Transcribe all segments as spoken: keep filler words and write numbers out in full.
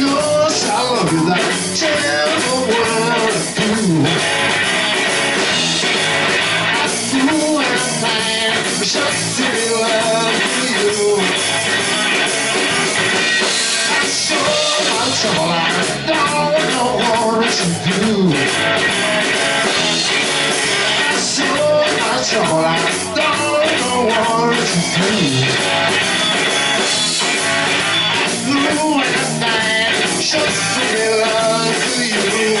knows I love you like I tell the world I do. I do anything just to be loved with you. I so much all I don't know what to do. I so much all I don't know what to do. Do anything just to be loved with you.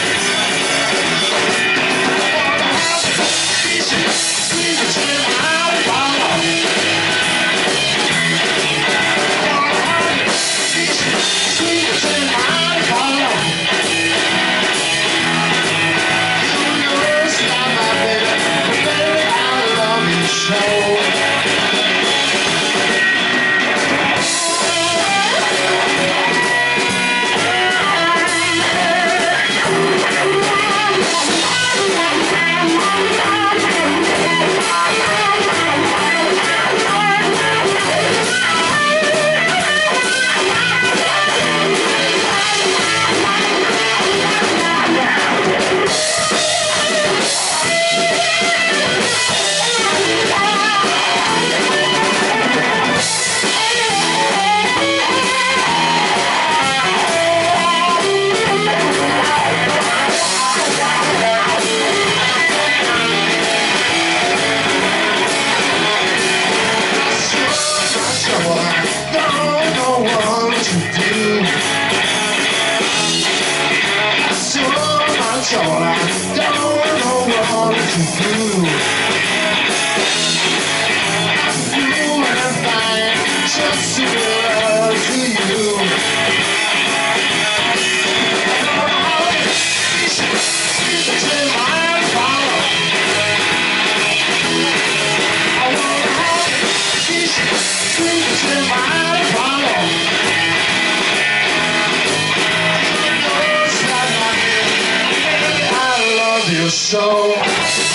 All I don't know what to do. Do anything just to be loved with you. Take my hand, follow. I wanna hold you. Take my hand, follow. You know it's not my name. I love you so.